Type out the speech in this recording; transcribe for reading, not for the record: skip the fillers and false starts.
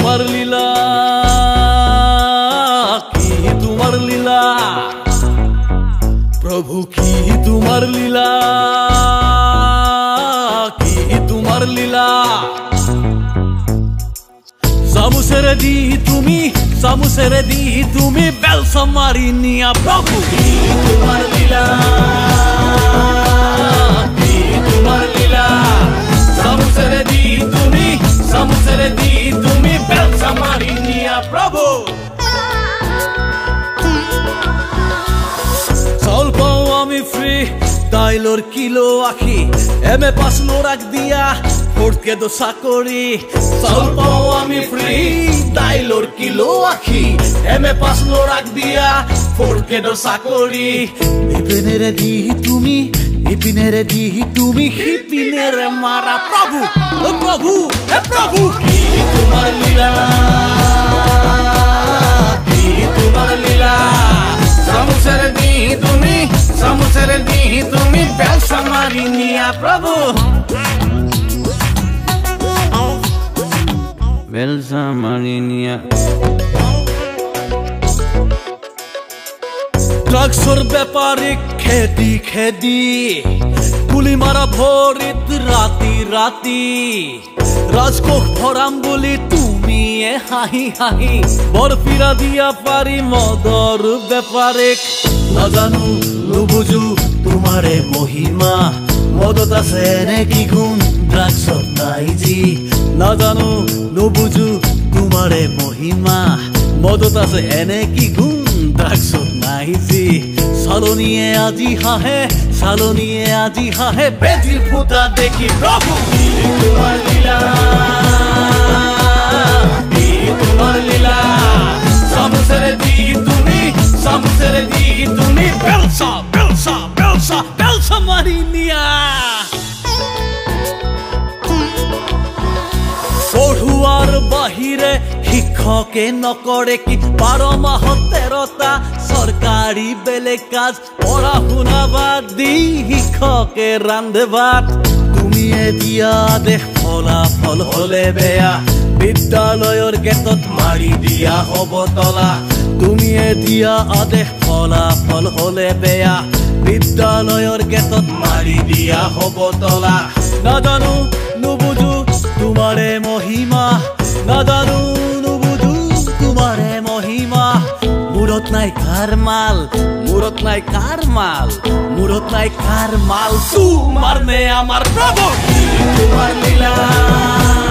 তোমার লীলা কি তোমার লীলা প্রভু কি তোমার লীলা কি তোমার লীলা সামুসেরে দি তুমি বেলসা মারি নিয়া প্রভু কি তোমার লীলা কি তোমার লীলা সামুসেরে দি তুমি বেলসা মারি নিয়া প্রভু চাউল পাও আমি ফ্রি দাইলর কিলো আখি এমএ পাস লোরাক দিয়া ফোর্টকে দো চাকরি চাউল পাও আমি ফ্রি দাইলর কিলো আখি এমএ পাস লোরাক দিয়া ফোর্টকে দো চাকরি ইপিনেরে দি তুমি হিপিনেরে মারা প্রভু ও প্রভু হে প্রভু কি তোমার লীলা কি তোমার লীলা সামুসেরে দি তুমি বেলসা মারি নিয়া প্রভু বেলসা মারি নিয়া ড্রাগসর ব্যাপারে খেদি গুলি মারা ভরিত রাতি রাজকোষ ভরাম বলি তুমি হাহি বরফিরা দিয়া পারি মদর ব্যাপারে না জানো নুবুঝু তোমারে মহিমা মদত আছে নাকি গুণ ড্রাগসত নাই জি না জানো নুবুঝু তোমারে মহিমা মদত আছে এনে কি গুণ ড্রাগসত নাই জি সালনিয়ে আজি হাহে বেজির ফুটা দেখি প্রভু কি তোমার লীলা কি তোমার লীলা সামুসেরে দি তুমি বেলসা মারি নিয়া পঢ়ুৱাৰ বাহিৰে শিক্ষকে নকৰে কি 12 মাহত 13টা চৰকাৰী বেলেগ কাজ পঢ়া শুনা বাদ দি শিক্ষকে ৰান্ধে ভাত তুমিয়ে দিয়া দেশ ফলাফল হলে বেয়া বিদ্যালয়ৰ গেটত মাৰি দিয়া হ'ব তলা তুমিয়ে দিয়া আদেশ ফলাফল হলে বেয়া বিদ্যালয়ৰ গেটত মাৰি দিয়া হ'ব তলা নাজানো নুবুঝু তোমারে মহিমা নাজানো নুবুঝু তোমারে মহিমা মূৰত নাই কাৰ মাল তোমাৰ নে আমাৰ প্ৰভু কি তোমাৰ লীলা